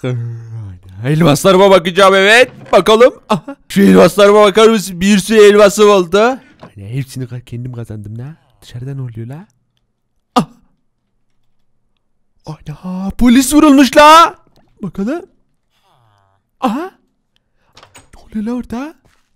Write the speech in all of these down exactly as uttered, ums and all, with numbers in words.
Elmaslarıma bakacağım, evet. Bakalım. Aha. Şu elmaslarıma bakar mısın? Bir sürü elmasım oldu. Aynen, hepsini kendim kazandım la. Dışarıda ne oluyor la? Ah. Ana, polis vurulmuş la. Bakalım. Aha. Ne oluyor la orada?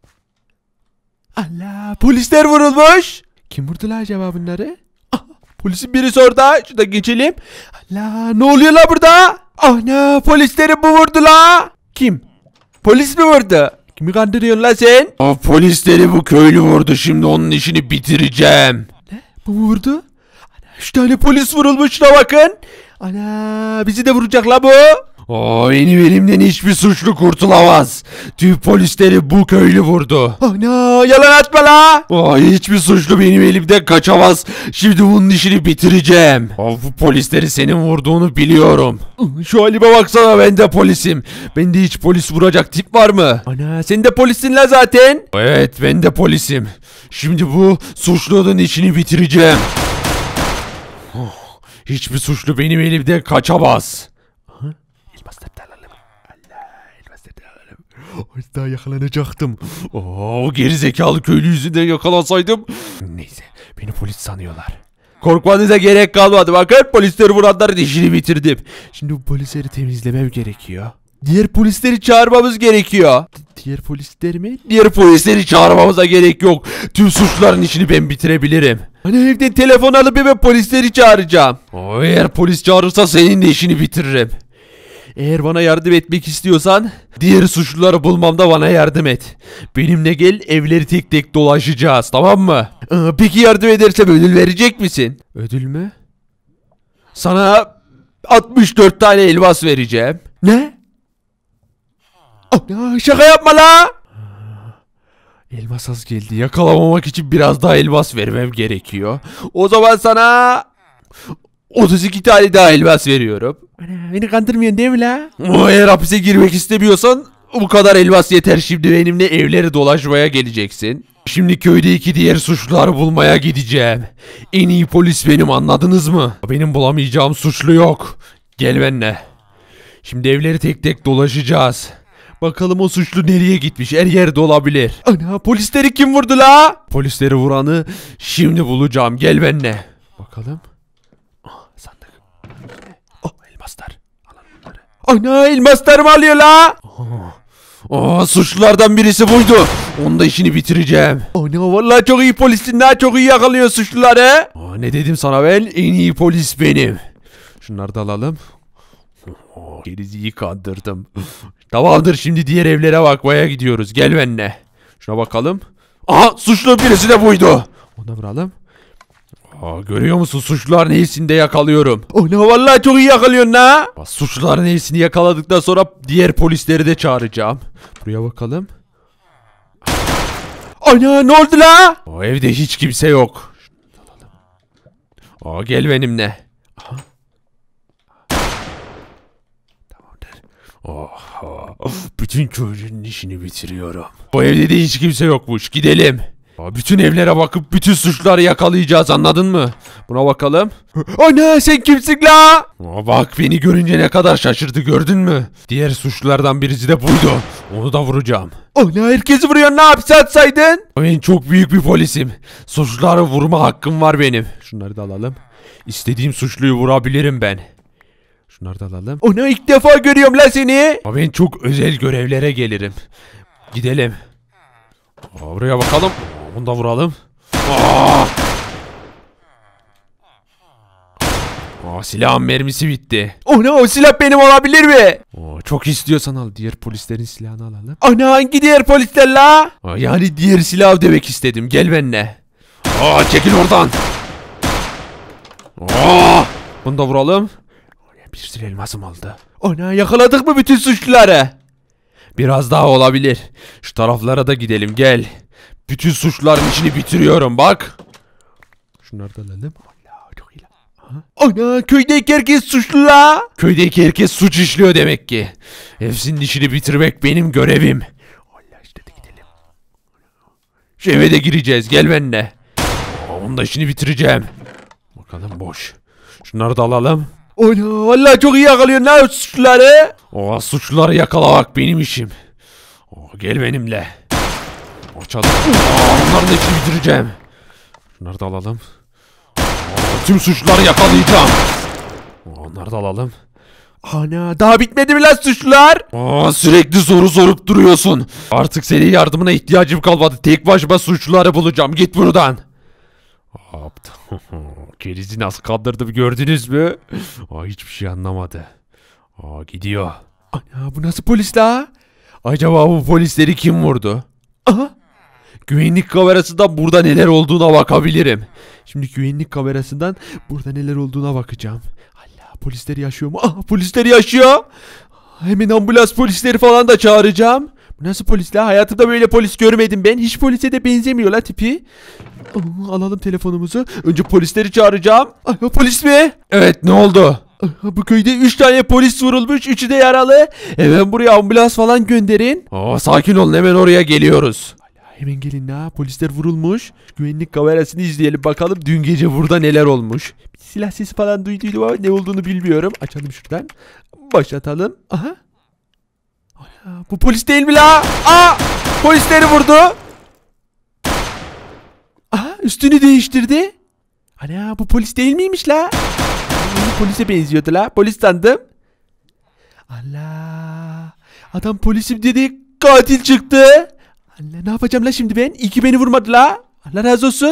Allah, polisler vurulmuş. Kim vurdu la acaba bunları? Ah, polisin birisi orada. Şurada geçelim. Allah, ne oluyor la burada? Ana, polisleri bu vurdu la. Kim? Polis mi vurdu? Kimi kandırıyorsun la sen? O polisleri bu köylü vurdu, şimdi onun işini bitireceğim. Ne? Bu mu vurdu? Ana, üç tane polis vurulmuş, şuna bakın. Ana, bizi de vuracak la bu. O benim elimden hiçbir suçlu kurtulamaz. Tüm polisleri bu köylü vurdu. Ana, yalan atma la. O hiçbir suçlu benim elimden kaçamaz. Şimdi bunun işini bitireceğim. O bu polisleri senin vurduğunu biliyorum. Şu halime baksana, Ben de polisim. Bende hiç polis vuracak tip var mı? ana, sen de polissin la zaten. Evet, ben de polisim. Şimdi bu suçlunun işini bitireceğim. Oh, hiçbir suçlu benim elimden kaçamaz. Elmasları da alalım. Allah, elmasları da alalım. Az daha yakalanacaktım. Oo, o gerizekalı köylü yüzünden yakalansaydım. Neyse, beni polis sanıyorlar. Korkmanıza gerek kalmadı. Bakın, polisleri vuranların işini bitirdim. Şimdi bu polisleri temizlemem gerekiyor. Diğer polisleri çağırmamız gerekiyor. D- diğer polisler mi? Diğer polisleri çağırmamıza gerek yok. Tüm suçluların işini ben bitirebilirim. Hani evden telefon alıp hemen polisleri çağıracağım. O eğer polis çağırırsa senin de işini bitiririm. Eğer bana yardım etmek istiyorsan Diğer suçluları bulmamda bana yardım et. Benimle gel, evleri tek tek dolaşacağız, tamam mı? Aa, peki yardım edersem ödül verecek misin? Ödül mü? Sana altmış dört tane elmas vereceğim. Ne? Aa, şaka yapma la. Elmas az geldi. Yakalamamak için biraz daha elmas vermem gerekiyor. O zaman sana otuz iki tane daha elmas veriyorum. Ana, beni kandırmıyorsun değil mi la? O eğer hapise girmek istemiyorsan bu kadar elmas yeter. Şimdi benimle evleri dolaşmaya geleceksin. Şimdi köydeki diğer suçluları bulmaya gideceğim. En iyi polis benim, anladınız mı? Benim bulamayacağım suçlu yok. Gel benimle. Şimdi evleri tek tek dolaşacağız. Bakalım o suçlu nereye gitmiş? Her yerde olabilir. Ana, polisleri kim vurdu la? Polisleri vuranı şimdi bulacağım. Gel benimle. Bakalım. Oh, sandık. Oh, elmaslar. Alalım bunları. Ana, elmaslarımı alıyor la. Oh. Oh, suçlulardan birisi buydu. Onun da işini bitireceğim. Ana, vallahi çok iyi polissin la. Çok iyi yakalıyor suçluları. Oh, ne dedim sana ben? En iyi polis benim. Şunları da alalım. Oh, geriziyi kandırdım. Tamamdır, şimdi diğer evlere bakmaya gidiyoruz. Gel benimle. Şuna bakalım. Aha, suçlu birisi de buydu. Ona vuralım. Aa, görüyor musun, suçluların hepsini de yakalıyorum. Ana, vallahi çok iyi yakalıyorsun la. Suçluların hepsini yakaladıktan sonra diğer polisleri de çağıracağım. Buraya bakalım. Ana, ne oldu la? O evde hiç kimse yok. Aa, gel benimle. Aha. Tamamdır. Oh, bütün köylünün işini bitiriyorum. Bu evde de hiç kimse yokmuş. Gidelim. Aa, bütün evlere bakıp bütün suçluları yakalayacağız, anladın mı? Buna bakalım. Ana, sen kimsin la? Aa, bak, beni görünce ne kadar şaşırdı, gördün mü? Diğer suçlulardan birisi de buydu. Onu da vuracağım. Ana, herkesi vuruyor, ne hapse atsaydın? Ben çok büyük bir polisim. Suçluları vurma hakkım var benim. Şunları da alalım. İstediğim suçluyu vurabilirim ben. Şunları da alalım. Ana, ilk defa görüyorum la seni. Ama ben çok özel görevlere gelirim. Gidelim. Aa, buraya bakalım. Bunu da vuralım. Aa! Aa, silahın mermisi bitti. Ana, o silah benim olabilir mi? Aa, çok istiyorsan al, diğer polislerin silahını alalım. Ana, hangi diğer polisler la? Aa, yani diğer silah demek istedim. Gel benimle. Aa, çekil oradan. Aa! Bunu da vuralım. Bir sürü elmasım oldu. Ana, yakaladık mı bütün suçluları? Biraz daha olabilir. Şu taraflara da gidelim, gel. Bütün suçluların işini bitiriyorum, bak. Şunları da alalım. Allah, çok iyi. Ana, köydeki herkes suçlu la. Köydeki herkes suç işliyor demek ki. Hepsinin işini bitirmek benim görevim. Allah, işte de gidelim. Şu eve de gireceğiz, gel benimle. Onun da işini bitireceğim. Bakalım boş. Şunları da alalım. Ana vallahi çok iyi yakalıyorsun lan suçluları. O suçluları yakalamak benim işim. O, gel benimle. O çalı. Onların da işini bitireceğim. Şunları da alalım. O, tüm suçluları yakalayacağım. Onları da alalım. Ana daha bitmedi mi lan suçlular? Aa, sürekli soru sorup duruyorsun. Artık senin yardımına ihtiyacım kalmadı. Tek başıma suçluları bulacağım. Git buradan. Hop. Kerizi nasıl kandırdım gördünüz mü? Aa, hiçbir şey anlamadı. Aa, gidiyor. Ana bu nasıl polis la? Acaba bu polisleri kim vurdu? Aha. Güvenlik kamerasından burada neler olduğuna bakabilirim. Şimdi güvenlik kamerasından burada neler olduğuna bakacağım. Allah polisler yaşıyor mu? Ah polisler yaşıyor. Hemen ambulans polisleri falan da çağıracağım. Bu nasıl polis la? Hayatımda böyle polis görmedim ben. Hiç polise de benzemiyor la tipi. Aa, alalım telefonumuzu. Önce polisleri çağıracağım. Ay, polis mi? Evet, ne oldu? Bu köyde üç tane polis vurulmuş. Üçü de yaralı. Hemen buraya ambulans falan gönderin. Aa, sakin olun, hemen oraya geliyoruz. Hemen gelin la. Polisler vurulmuş. Güvenlik kamerasını izleyelim bakalım. Dün gece burada neler olmuş. Bir silah sesi falan duyduydum ama ne olduğunu bilmiyorum. Açalım şuradan. Başlatalım. Aha. Ana, bu polis değil mi la? Aa! Polisleri vurdu. Aha üstünü değiştirdi. Ana bu polis değil miymiş la? Bu polise benziyordu la. Polis sandım. Allah. Adam polisim dedi. Katil çıktı. Allah ne yapacağım la şimdi ben? İyi ki beni vurmadı la. Allah razı olsun.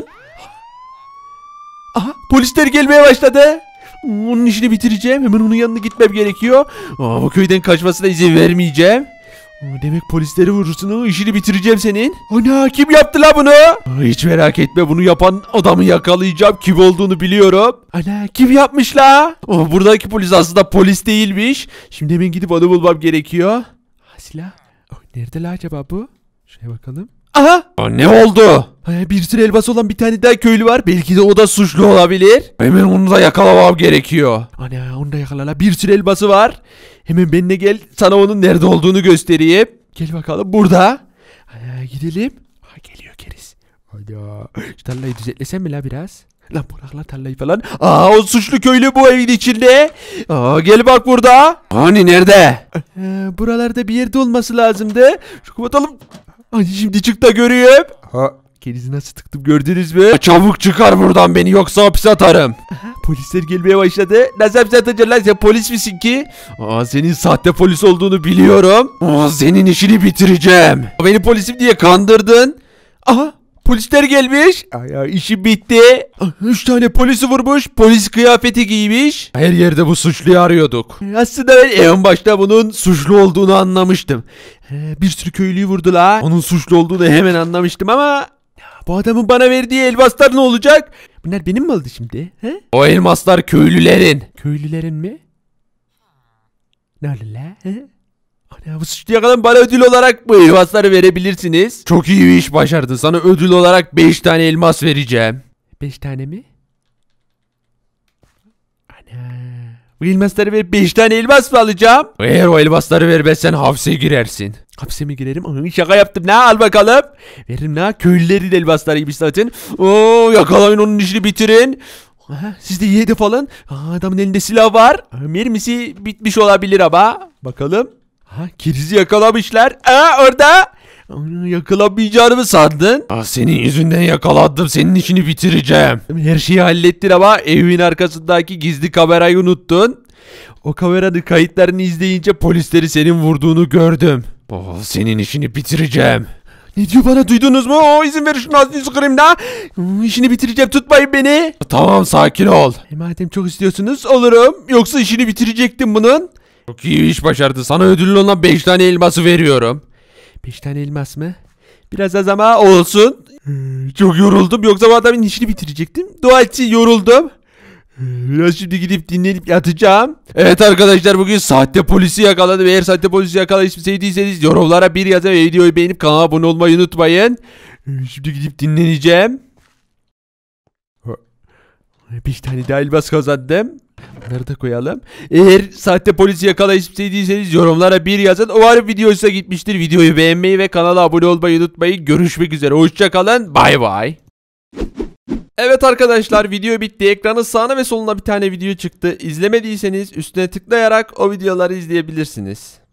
Aha polisler gelmeye başladı. Onun işini bitireceğim. Hemen onun yanına gitmem gerekiyor. Aa, bu köyden kaçmasına izin vermeyeceğim. Demek polisleri vurursun. İşini bitireceğim senin. Ana kim yaptı la bunu? Hiç merak etme, bunu yapan adamı yakalayacağım. Kim olduğunu biliyorum. Ana kim yapmış la? Oh, buradaki polis aslında polis değilmiş. Şimdi hemen gidip onu bulmam gerekiyor. Ha, silah. Oh, nerede la acaba bu? Şuraya bakalım. Aha! Aa, ne oldu? Ha, bir sürü elbası olan bir tane daha köylü var. Belki de o da suçlu olabilir. Hemen onu da yakalamam gerekiyor. Ana onu da yakala la. Bir sürü elbası var. Hemen benimle gel. Sana onun nerede olduğunu göstereyim. Gel bakalım burada. Ha, gidelim. Ha, geliyor keriz. Hayda. Şu tarlayı düzenlesem mi la biraz? Lan bırak la tarlayı falan. Aa o suçlu köylü bu evin içinde. Aa gel bak burada. Hani nerede? Ee, buralarda bir yerde olması lazımdı. Şu kapatalım. Hadi şimdi çık da göreyim. Ha, kerizi nasıl tıktım gördünüz mü? Çabuk çıkar buradan, beni yoksa hapse atarım. Aha, polisler gelmeye başladı. Nasıl hapse atacaksın lan, sen polis misin ki? Aa, senin sahte polis olduğunu biliyorum. Aa, senin işini bitireceğim. Beni polisim diye kandırdın. Aha polisler gelmiş. Ay, ay işim bitti. Ah, Üç tane polisi vurmuş. Polis kıyafeti giymiş. Her yerde bu suçluyu arıyorduk. Aslında ben en başta bunun suçlu olduğunu anlamıştım. Ee, bir sürü köylüyü vurdular. Onun suçlu olduğunu hemen anlamıştım ama... Bu adamın bana verdiği elbaslar ne olacak? Bunlar benim mi oldu şimdi? He? O elmaslar köylülerin. Köylülerin mi? Ne oldu la? He? Ana bu suçluya kadar bana ödül olarak bu elmasları verebilirsiniz. Çok iyi bir iş başardın. Sana ödül olarak beş tane elmas vereceğim. Beş tane mi? Ana. Bu elmasları verip beş tane elmas mı alacağım? Eğer o elmasları vermezsen hapse girersin. Hapse mi girerim? Aa, şaka yaptım. Ne al bakalım. Veririm ne? Köylülerin elmaslarıymış zaten. Oo, yakalayın onun işini bitirin. Aha, siz de yedi falan. Aa, adamın elinde silah var. Aa, mermisi bitmiş olabilir ama. Bakalım. Ha, kerizi yakalamışlar. Aa, orada. Aa, yakalamayacağını mı sandın? Aa, senin yüzünden yakalandım. Senin işini bitireceğim. Her şeyi hallettin ama evin arkasındaki gizli kamerayı unuttun. O kameranın kayıtlarını izleyince polisleri senin vurduğunu gördüm. Oh, senin işini bitireceğim. Ne diyor bana, duydunuz mu? O izin ver şunu ağzını sıkırayım da. Hmm, işini bitireceğim, tutmayın beni. Tamam, sakin ol. E, madem çok istiyorsunuz olurum. Yoksa işini bitirecektim bunun. Çok iyi bir iş başardın. Sana ödüllü olan beş tane elması veriyorum. Beş tane elmas mı? Biraz az ama olsun. Hmm, çok yoruldum, yoksa bu adamın işini bitirecektim. Dua etsin yoruldum. Biraz şimdi gidip dinlenip yatacağım. Evet arkadaşlar, bugün sahte polisi yakaladım. Eğer sahte polisi yakalayıp sevdiyseniz yorumlara bir yazın ve videoyu beğenip kanala abone olmayı unutmayın. Şimdi gidip dinleneceğim. Bir tane daha elmas kazandım. Bunları da koyalım. Eğer sahte polisi yakalayıp sevdiyseniz yorumlara bir yazın. Umarım video hoşuna gitmiştir. Videoyu beğenmeyi ve kanala abone olmayı unutmayın. Görüşmek üzere. Hoşça kalın. Bay bay. Evet arkadaşlar, video bitti. Ekranın sağına ve soluna bir tane video çıktı. İzlemediyseniz üstüne tıklayarak o videoları izleyebilirsiniz.